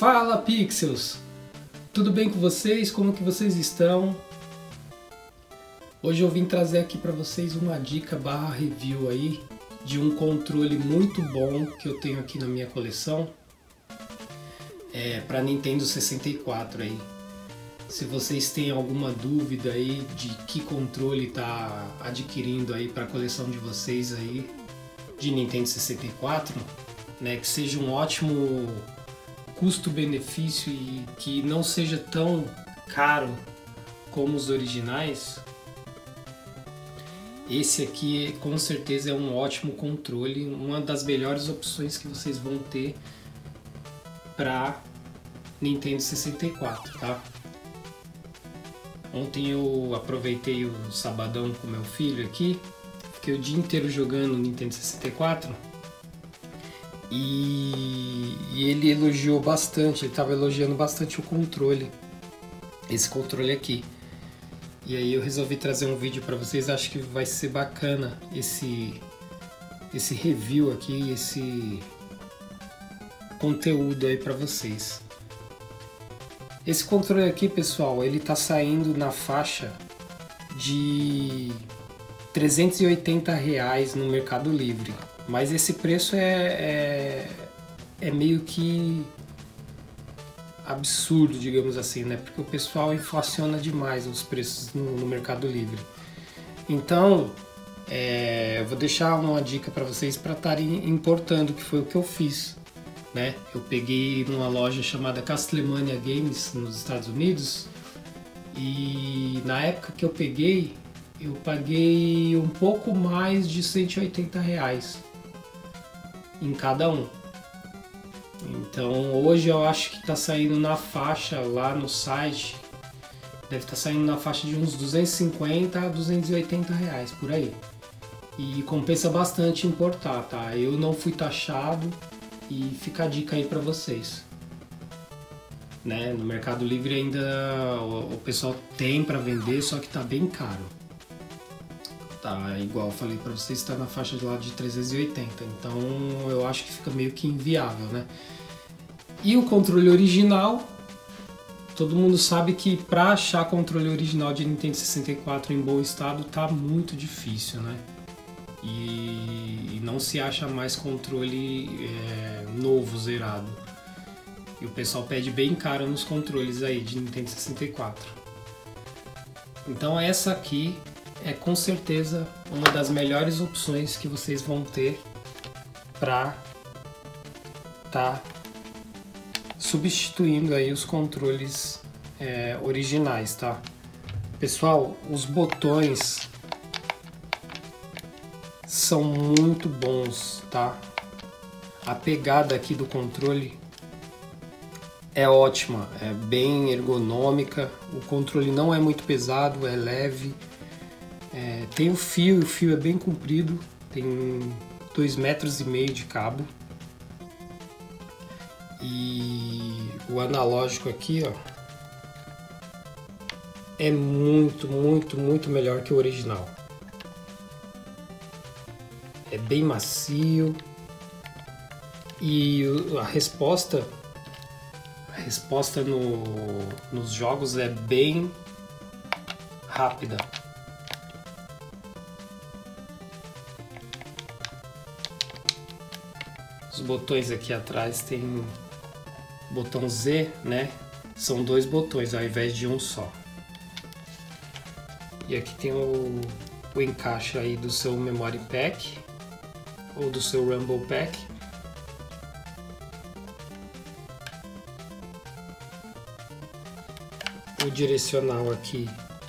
Fala Pixels! Tudo bem com vocês? Como que vocês estão? Hoje eu vim trazer aqui para vocês uma dica barra review aí de um controle muito bom que eu tenho aqui na minha coleção para Nintendo 64 aí. Se vocês têm alguma dúvida aí de que controle tá adquirindo aí para a coleção de vocês aí de Nintendo 64, né, que seja um ótimo custo-benefício e que não seja tão caro como os originais, esse aqui com certeza é um ótimo controle, uma das melhores opções que vocês vão ter para Nintendo 64, tá? Ontem eu aproveitei o sabadão com meu filho aqui, fiquei o dia inteiro jogando Nintendo 64 e ele elogiou bastante, ele estava elogiando bastante o controle, esse controle aqui. E aí eu resolvi trazer um vídeo para vocês, acho que vai ser bacana esse review aqui, esse conteúdo aí para vocês. Esse controle aqui, pessoal, ele tá saindo na faixa de R$380 no Mercado Livre, mas esse preço é meio que absurdo, digamos assim, né? Porque o pessoal inflaciona demais os preços no Mercado Livre. Então, eu vou deixar uma dica para vocês para estarem importando, que foi o que eu fiz, né? Eu peguei numa loja chamada Castlemania Games nos Estados Unidos e na época que eu peguei, eu paguei um pouco mais de R$180 em cada um. Então hoje eu acho que está saindo na faixa lá no site, deve estar saindo na faixa de uns R$250 a R$280 por aí. E compensa bastante importar, tá? Eu não fui taxado e fica a dica aí para vocês, né? No Mercado Livre ainda o pessoal tem para vender, só que tá bem caro. Tá, igual eu falei para vocês, está na faixa de lá de 380, então eu acho que fica meio que inviável, né? E o controle original, todo mundo sabe que para achar controle original de Nintendo 64 em bom estado tá muito difícil, né? E não se acha mais controle novo, zerado. E o pessoal pede bem caro nos controles aí de Nintendo 64. Então essa aqui é com certeza uma das melhores opções que vocês vão ter para tá substituindo aí os controles originais, tá? Pessoal, os botões são muito bons, tá? A pegada aqui do controle é ótima, é bem ergonômica, o controle não é muito pesado, é leve. Tem o fio é bem comprido, tem 2,5 metros de cabo. E o analógico aqui, ó, é muito melhor que o original. É bem macio e a resposta nos jogos é bem rápida. Os botões aqui atrás tem botão Z, né? São 2 botões ao invés de um só. E aqui tem o encaixe aí do seu Memory Pack ou do seu Rumble Pack. O direcional aqui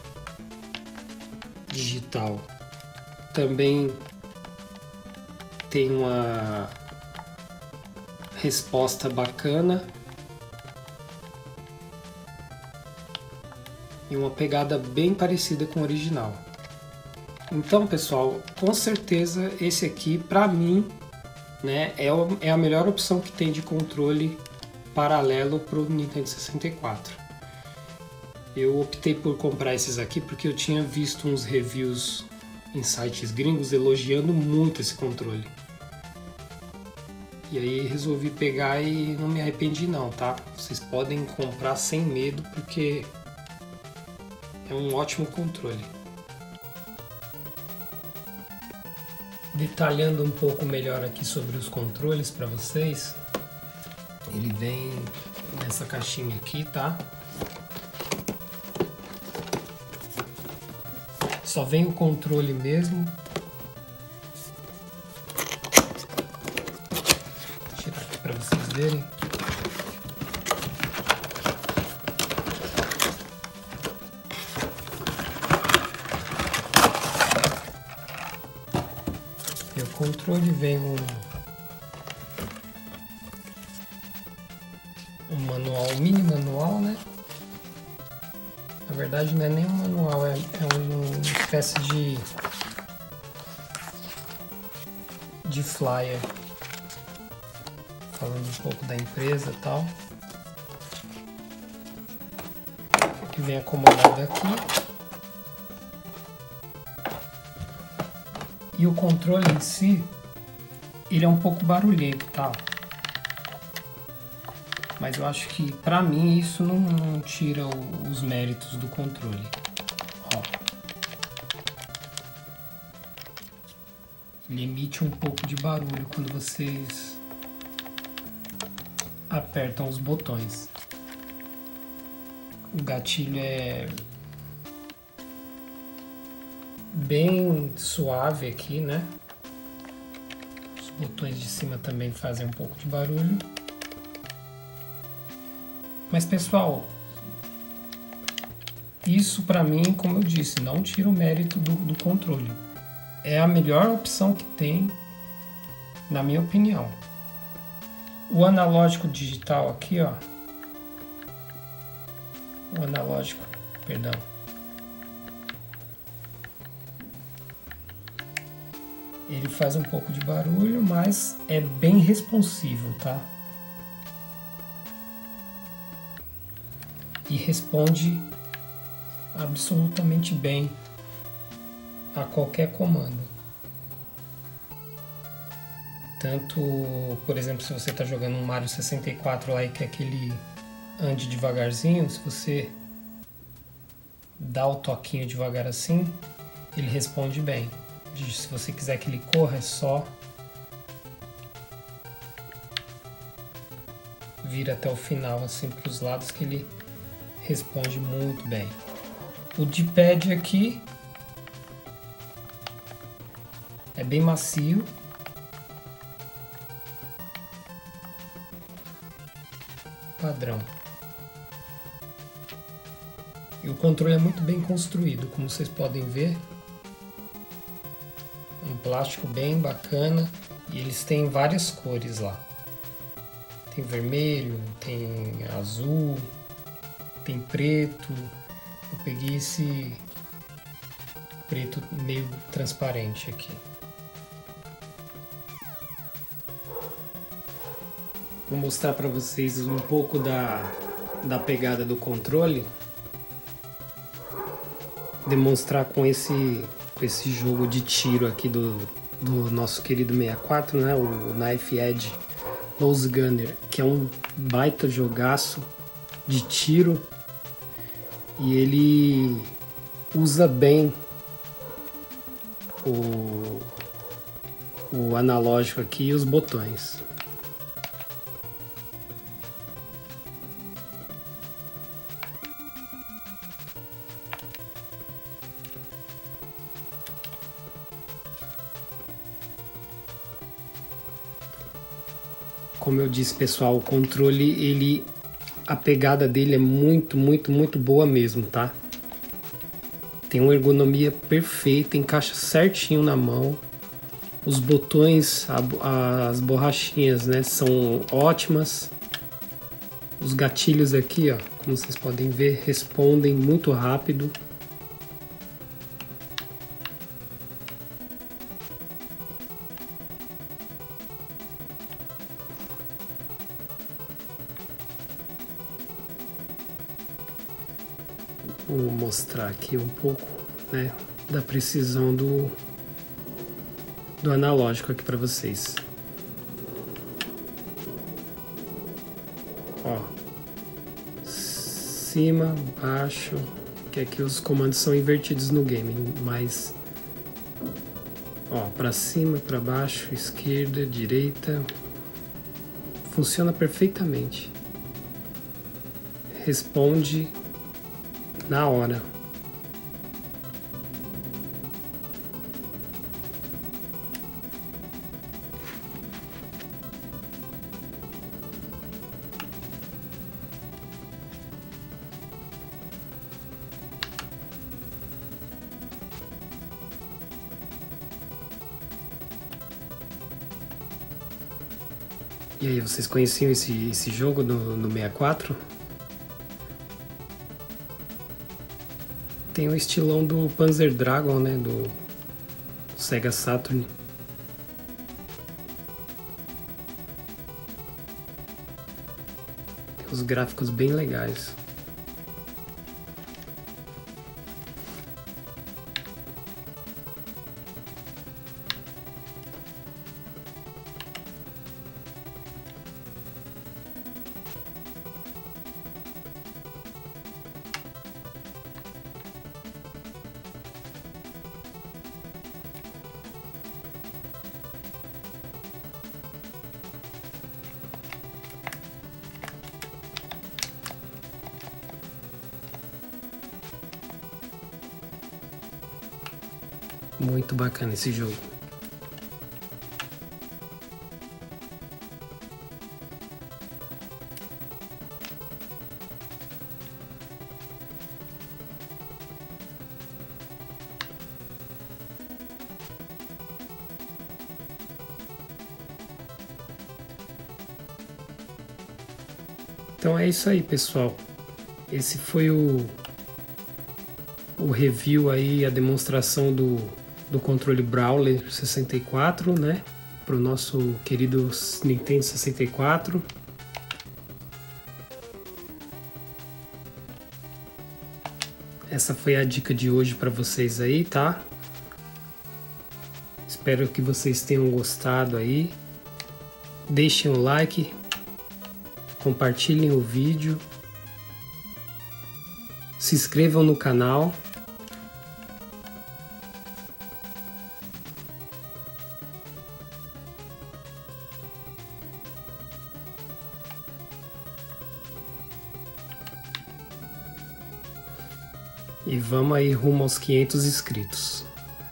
digital também tem uma resposta bacana e uma pegada bem parecida com o original. Então, pessoal, com certeza esse aqui, para mim, né, é a melhor opção que tem de controle paralelo para o Nintendo 64. Eu optei por comprar esses aqui porque eu tinha visto uns reviews em sites gringos elogiando muito esse controle. E aí resolvi pegar e não me arrependi não, tá? Vocês podem comprar sem medo porque é um ótimo controle. Detalhando um pouco melhor aqui sobre os controles para vocês, ele vem nessa caixinha aqui, tá? Só vem o controle mesmo. Vou tirar aqui para vocês verem. E o controle vem um manual, um mini manual, né? Na verdade não é nem um manual, é uma espécie de flyer falando um pouco da empresa e tal, que vem acomodado aqui. E o controle em si, ele é um pouco barulhento, tá? Mas eu acho que, pra mim, isso não tira os méritos do controle. Ó. Ele emite um pouco de barulho quando vocês apertam os botões. O gatilho é bem suave aqui, né? Os botões de cima também fazem um pouco de barulho. Mas pessoal, isso pra mim, como eu disse, não tira o mérito do controle. É a melhor opção que tem, na minha opinião. O analógico digital aqui, ó. O analógico, perdão. Ele faz um pouco de barulho, mas é bem responsivo, tá? E responde absolutamente bem a qualquer comando. Tanto, por exemplo, se você está jogando um Mario 64 lá e quer que ele ande devagarzinho, se você dá o toquinho devagar assim, ele responde bem. Se você quiser que ele corra, é só vir até o final, assim, para os lados, que ele responde muito bem. O D-pad aqui é bem macio. Padrão. E o controle é muito bem construído, como vocês podem ver. Um plástico bem bacana e eles têm várias cores lá. Tem vermelho, tem azul, tem preto. Eu peguei esse preto meio transparente aqui. Vou mostrar para vocês um pouco da pegada do controle. Demonstrar com esse jogo de tiro aqui do nosso querido 64, né? O Knife Edge Nose Gunner, que é um baita jogaço de tiro. E ele usa bem o analógico aqui e os botões. Como eu disse, pessoal, o controle, a pegada dele é muito boa mesmo, tá? Tem uma ergonomia perfeita, encaixa certinho na mão. Os botões, as borrachinhas, né, são ótimas. Os gatilhos aqui, ó, como vocês podem ver, respondem muito rápido. Vou mostrar aqui um pouco, né, da precisão do analógico aqui para vocês. Ó, cima, baixo, que aqui os comandos são invertidos no game, mas ó, para cima, para baixo, esquerda, direita, funciona perfeitamente. Responde na hora. E aí, vocês conheciam esse jogo no 64? Tem o estilão do Panzer Dragoon, né? Do Sega Saturn. Tem os gráficos bem legais. Muito bacana esse jogo. Então é isso aí, pessoal. Esse foi o review aí, a demonstração do controle Brawler 64, né? Para o nosso querido Nintendo 64. Essa foi a dica de hoje para vocês aí, tá? Espero que vocês tenham gostado aí. Deixem o like, compartilhem o vídeo, se inscrevam no canal. E vamos aí rumo aos 500 inscritos.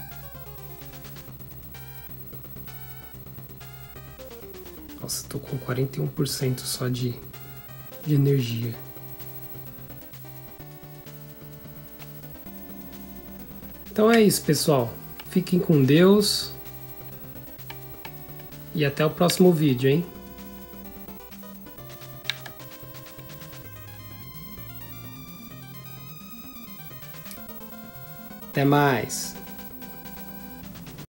Nossa, tô com 41% só de energia. Então é isso, pessoal. Fiquem com Deus. E até o próximo vídeo, hein? Até mais!